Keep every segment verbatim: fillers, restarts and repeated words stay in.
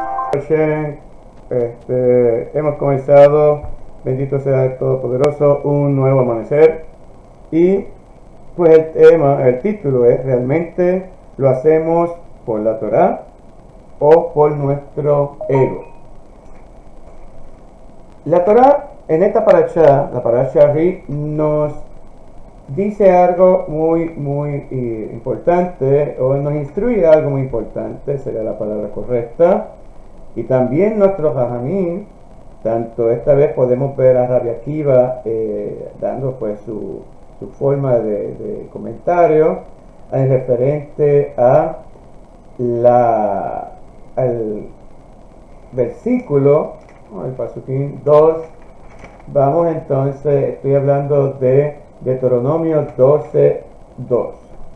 Este, hemos comenzado, bendito sea el Todopoderoso, un nuevo amanecer. Y pues el tema, el título es: ¿realmente lo hacemos por la Torá o por nuestro ego? La Torá en esta parashá, la parashá Ri, nos dice algo muy muy eh, importante, o nos instruye algo muy importante, sería la palabra correcta. Y también nuestros Jajamín, tanto esta vez podemos ver a Rabbi Akiva eh, dando pues su, su forma de, de comentario en referente a la al versículo, el Pasuquín dos. Vamos entonces, estoy hablando de Deuteronomio doce dos,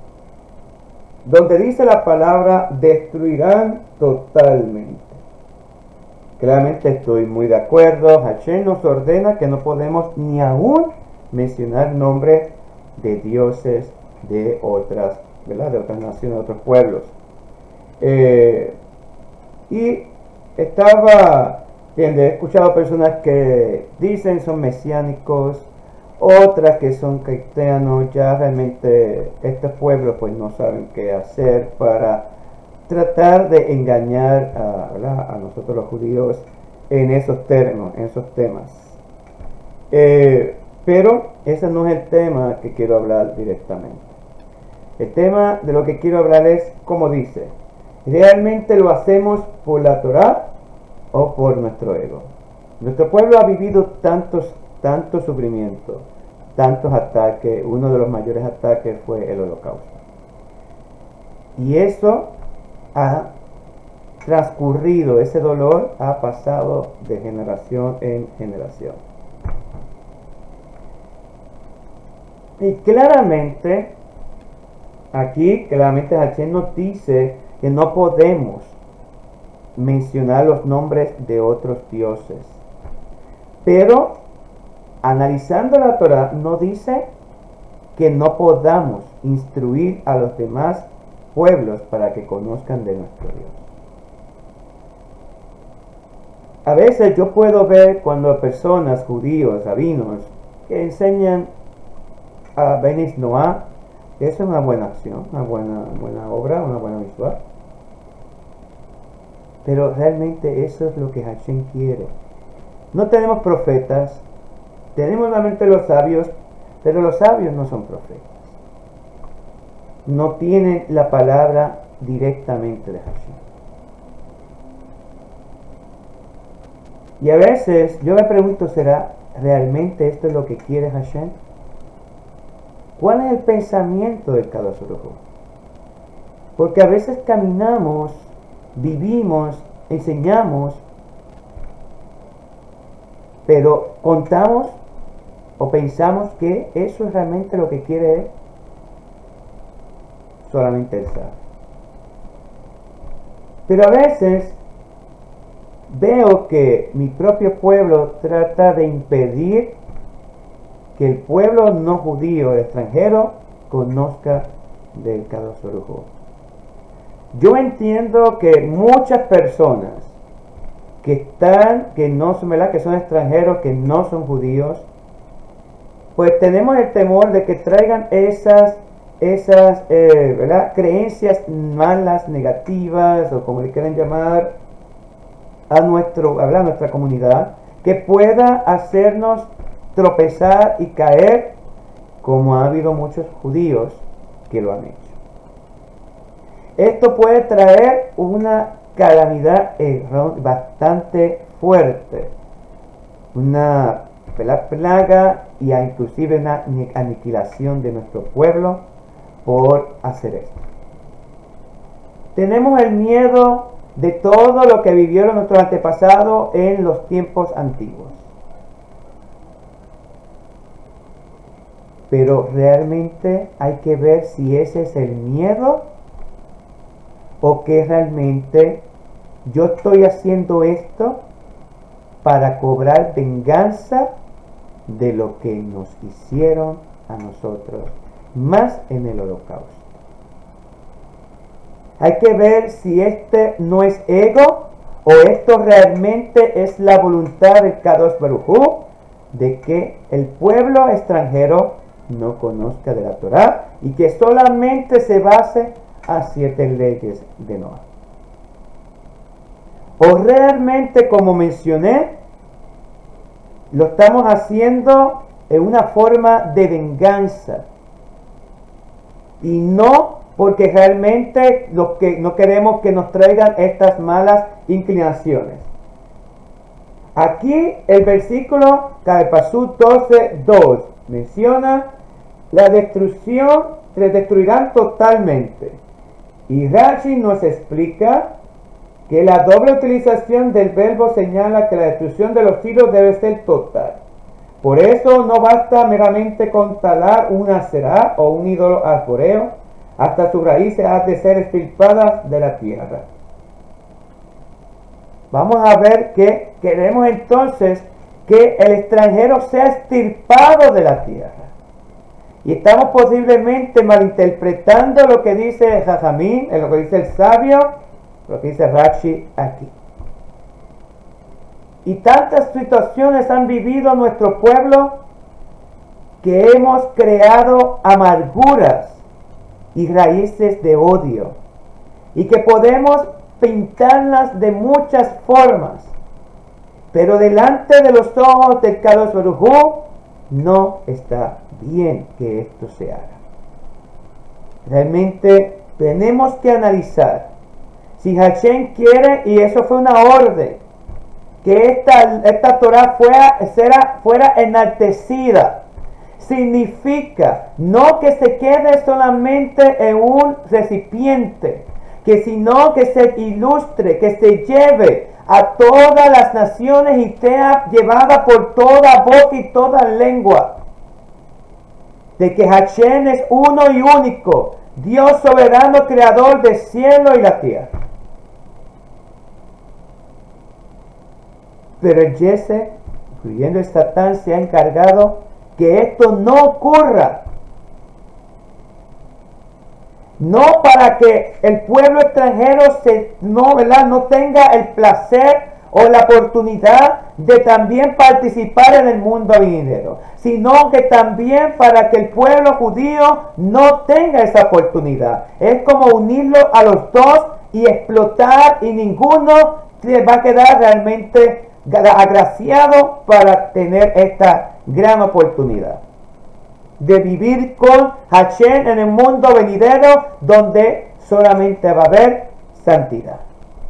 donde dice la palabra destruirán totalmente. Claramente estoy muy de acuerdo. Hashem nos ordena que no podemos ni aún mencionar nombres de dioses de otras, ¿verdad? De otras naciones, de otros pueblos. Eh, y estaba viendo, he escuchado personas que dicen son mesiánicos, otras que son cristianos. Ya realmente estos pueblos pues no saben qué hacer para tratar de engañar a, a nosotros los judíos en esos términos, en esos temas. Eh, pero ese no es el tema que quiero hablar directamente. El tema de lo que quiero hablar es, como dice, ¿realmente lo hacemos por la Torá o por nuestro ego? Nuestro pueblo ha vivido tantos, tantos sufrimientos, tantos ataques. Uno de los mayores ataques fue el Holocausto. Y eso ha transcurrido, ese dolor ha pasado de generación en generación. Y claramente, aquí claramente Hashem nos dice que no podemos mencionar los nombres de otros dioses. Pero, analizando la Torah, no dice que no podamos instruir a los demás pueblos para que conozcan de nuestro Dios. A veces yo puedo ver cuando personas, judíos, rabinos, que enseñan a Benis Noah, eso es una buena acción, una buena, buena obra, una buena visual. Pero realmente eso es lo que Hashem quiere. No tenemos profetas, tenemos solamente los sabios, pero los sabios no son profetas. No tienen la palabra directamente de Hashem. Y a veces yo me pregunto, ¿será realmente esto es lo que quiere Hashem? ¿Cuál es el pensamiento del Kadosh Baruj Hu? Porque a veces caminamos, vivimos, enseñamos, pero contamos o pensamos que eso es realmente lo que quiere Él. Solamente Él sabe. Pero a veces veo que mi propio pueblo trata de impedir que el pueblo no judío, el extranjero, conozca del Kadosh Baruj Hu. Yo entiendo que muchas personas que están, que no son, ¿verdad?, que son extranjeros, que no son judíos, pues tenemos el temor de que traigan esas esas eh, ¿verdad?, creencias malas, negativas, o como le quieran llamar, a, nuestro, a nuestra comunidad, que pueda hacernos tropezar y caer, como ha habido muchos judíos que lo han hecho. Esto puede traer una calamidad bastante fuerte, una plaga y inclusive una aniquilación de nuestro pueblo por hacer esto. Tenemos el miedo de todo lo que vivieron nuestros antepasados en los tiempos antiguos. Pero realmente hay que ver si ese es el miedo o que realmente yo estoy haciendo esto para cobrar venganza de lo que nos hicieron a nosotros, más en el Holocausto. Hay que ver si este no es ego ¿O esto realmente es la voluntad del Kadosh Baruj Hu, de que el pueblo extranjero no conozca de la Torah y que solamente se base a siete leyes de Noah? ¿O realmente, como mencioné, lo estamos haciendo en una forma de venganza y no porque realmente lo que no queremos que nos traigan estas malas inclinaciones? Aquí el versículo Pasuk doce dos menciona la destrucción, se destruirán totalmente. Y Rashi nos explica que la doble utilización del verbo señala que la destrucción de los ídolos debe ser total. Por eso no basta meramente con talar una será o un ídolo arbóreo, hasta sus raíces han de ser extirpadas de la tierra. Vamos a ver que queremos entonces que el extranjero sea extirpado de la tierra. Y estamos posiblemente malinterpretando lo que dice Jajamín, lo que dice el sabio, lo que dice Rashi aquí. Y tantas situaciones han vivido nuestro pueblo que hemos creado amarguras y raíces de odio, y que podemos pintarlas de muchas formas, pero delante de los ojos del Kadosh Baruj Hu no está bien que esto se haga. Realmente tenemos que analizar si Hashem quiere, y eso fue una orden, que esta, esta Torah fuera, fuera, fuera enaltecida. Significa no que se quede solamente en un recipiente, que sino que se ilustre, que se lleve a todas las naciones y sea llevada por toda boca y toda lengua, de que Hashem es uno y único, Dios soberano, creador del cielo y la tierra. Pero el Yese, incluyendo el Satán, se ha encargado que esto no ocurra. No para que el pueblo extranjero se, no, ¿verdad? no tenga el placer o la oportunidad de también participar en el mundo venidero, sino que también para que el pueblo judío no tenga esa oportunidad. Es como unirlo a los dos y explotar, y ninguno se va a quedar realmente agraciado para tener esta gran oportunidad de vivir con Hashem en el mundo venidero, donde solamente va a haber santidad.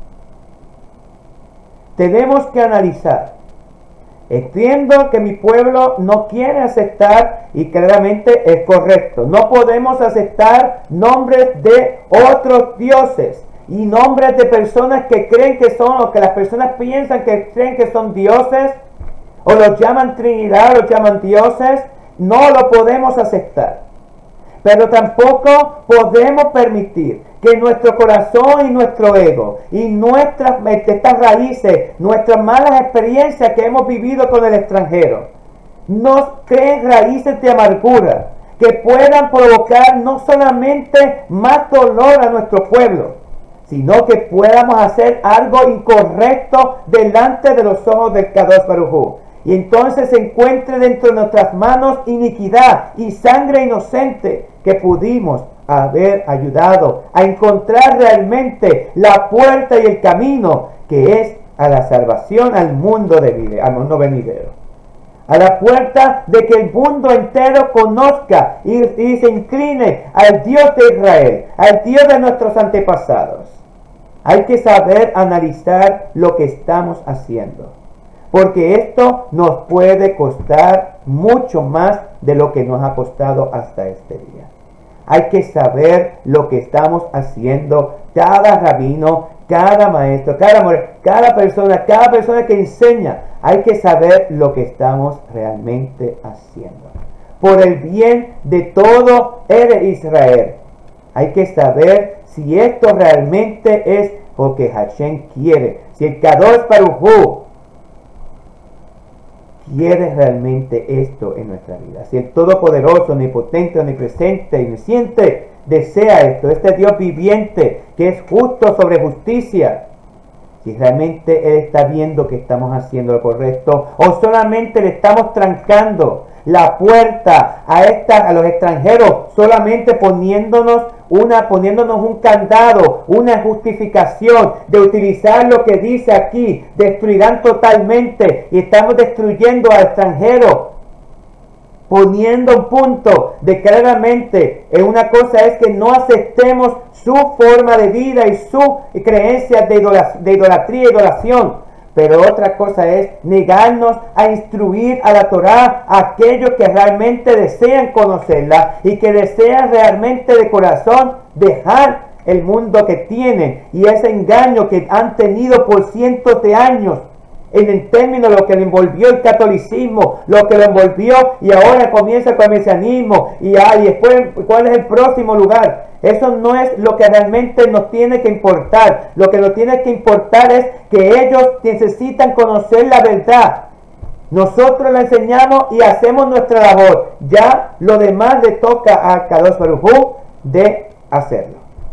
Tenemos que analizar. Entiendo que mi pueblo no quiere aceptar, y claramente es correcto. No podemos aceptar nombres de otros dioses y nombres de personas que creen que son, o que las personas piensan que creen que son dioses, o los llaman Trinidad, o los llaman dioses. No lo podemos aceptar. Pero tampoco podemos permitir que nuestro corazón y nuestro ego y nuestras estas raíces, nuestras malas experiencias que hemos vivido con el extranjero, nos creen raíces de amargura que puedan provocar no solamente más dolor a nuestro pueblo, sino que podamos hacer algo incorrecto delante de los ojos del Kadosh Baruj Hu. Y entonces se encuentre dentro de nuestras manos iniquidad y sangre inocente que pudimos haber ayudado a encontrar realmente la puerta y el camino que es a la salvación, al mundo, de, al mundo venidero. A la puerta de que el mundo entero conozca y, y se incline al Dios de Israel, al Dios de nuestros antepasados. Hay que saber analizar lo que estamos haciendo, porque esto nos puede costar mucho más de lo que nos ha costado hasta este día. Hay que saber lo que estamos haciendo, cada rabino, cada maestro, cada mujer, cada persona, cada persona que enseña. Hay que saber lo que estamos realmente haciendo, por el bien de todo el Israel. Hay que saber si esto realmente es porque Hashem quiere, si el Kadosh Baruj Hu quiere realmente esto en nuestra vida. Si el Todopoderoso, Omnipotente, Omnipresente, Omnisciente desea esto, este Dios viviente que es justo sobre justicia, si realmente Él está viendo que estamos haciendo lo correcto o solamente le estamos trancando la puerta a, esta, a los extranjeros, solamente poniéndonos, una, poniéndonos un candado, una justificación de utilizar lo que dice aquí, destruirán totalmente y estamos destruyendo al extranjero, poniendo un punto de claramente en una cosa es que no aceptemos su forma de vida y su creencia de, idolatría, de idolatría y adoración. Pero otra cosa es negarnos a instruir a la Torá a aquellos que realmente desean conocerla y que desean realmente de corazón dejar el mundo que tienen y ese engaño que han tenido por cientos de años. En el término lo que le envolvió el catolicismo, lo que lo envolvió y ahora comienza con el mesianismo y, ah, y después cuál es el próximo lugar. Eso no es lo que realmente nos tiene que importar. Lo que nos tiene que importar es que ellos necesitan conocer la verdad. Nosotros la enseñamos y hacemos nuestra labor. Ya lo demás le toca a Kadosh Baruj Hu de hacerlo.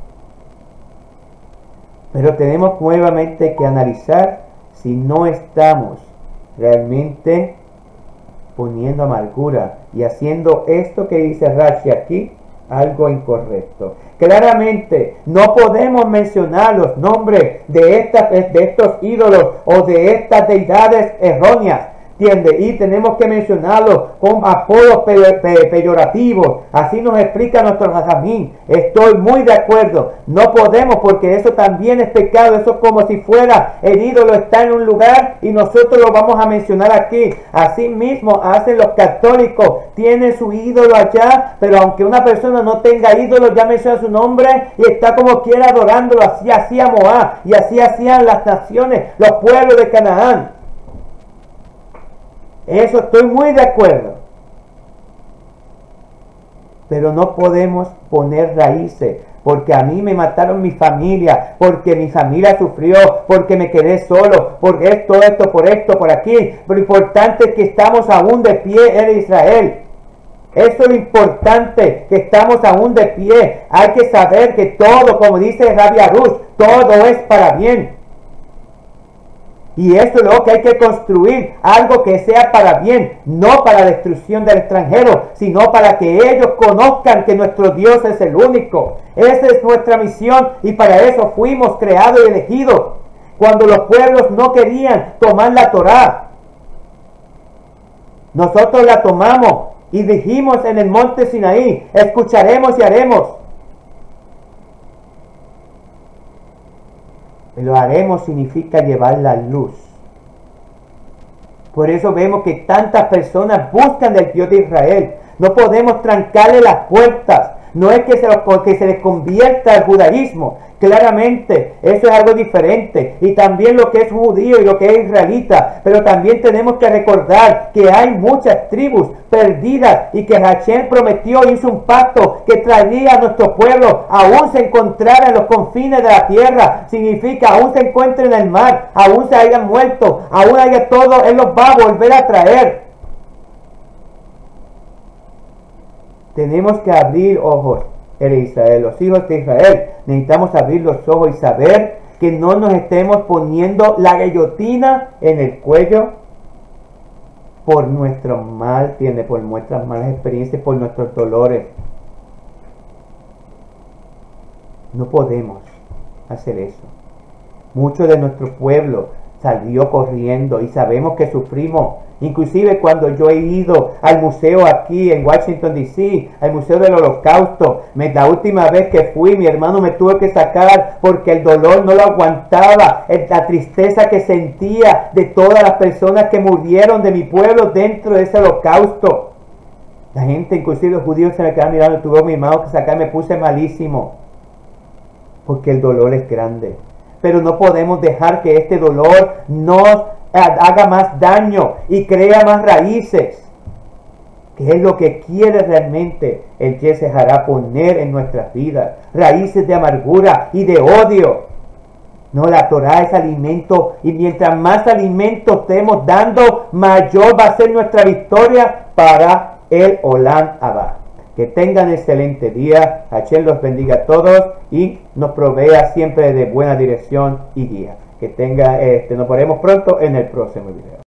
Pero tenemos nuevamente que analizar si no estamos realmente poniendo amargura y haciendo esto que dice Rashi aquí, algo incorrecto. Claramente no podemos mencionar los nombres de, estas, de estos ídolos o de estas deidades erróneas, ¿entiende? Y tenemos que mencionarlos con apodos pe pe peyorativos. Así nos explica nuestro Jajamín. Estoy muy de acuerdo. No podemos, porque eso también es pecado. Eso es como si fuera el ídolo está en un lugar y nosotros lo vamos a mencionar aquí. Así mismo hacen los católicos. Tienen su ídolo allá, pero aunque una persona no tenga ídolo, ya menciona su nombre y está como quiera adorándolo. Así hacía Moab y así hacían las naciones, los pueblos de Canaán. Eso estoy muy de acuerdo. Pero no podemos poner raíces, porque a mí me mataron mi familia, porque mi familia sufrió, porque me quedé solo, porque esto, esto, por esto, por aquí. Lo importante es que estamos aún de pie en Israel. Eso es lo importante, que estamos aún de pie. Hay que saber que todo, como dice Rabbi Arush, todo es para bien. Y eso es lo que hay que construir, algo que sea para bien, no para destrucción del extranjero, sino para que ellos conozcan que nuestro Dios es el único. Esa es nuestra misión y para eso fuimos creados y elegidos. Cuando los pueblos no querían tomar la Torá, nosotros la tomamos y dijimos en el monte Sinaí, escucharemos y haremos. Lo haremos significa llevar la luz. Por eso vemos que tantas personas buscan del Dios de Israel. No podemos trancarle las puertas. No es que se, los, que se les convierta al judaísmo. Claramente, eso es algo diferente. Y también lo que es judío y lo que es israelita. Pero también tenemos que recordar que hay muchas tribus perdidas y que Hashem prometió, hizo un pacto que traería a nuestro pueblo, aún se encontrara en los confines de la tierra. Significa, aún se encuentre en el mar, aún se hayan muerto, aún haya todo, Él los va a volver a traer. Tenemos que abrir ojos en Israel, los hijos de Israel. Necesitamos abrir los ojos y saber que no nos estemos poniendo la guillotina en el cuello por nuestro mal, tiene, por nuestras malas experiencias, por nuestros dolores. No podemos hacer eso. Mucho de nuestro pueblo salió corriendo y sabemos que sufrimos. Inclusive cuando yo he ido al museo aquí en Washington D C, al museo del Holocausto, me, la última vez que fui, mi hermano me tuvo que sacar porque el dolor no lo aguantaba, la tristeza que sentía de todas las personas que murieron de mi pueblo dentro de ese holocausto. La gente, inclusive los judíos, se me quedaron mirando, tuve mi hermano que sacar, me puse malísimo, porque el dolor es grande. Pero no podemos dejar que este dolor nos haga más daño y crea más raíces, que es lo que quiere realmente el Yetzer Hará poner en nuestras vidas, raíces de amargura y de odio. No, la Torá es alimento, y mientras más alimento estemos dando, mayor va a ser nuestra victoria para el Olam Abba. Que tengan excelente día. Hashem los bendiga a todos y nos provea siempre de buena dirección y guía. Que tenga, este, nos veremos pronto en el próximo video.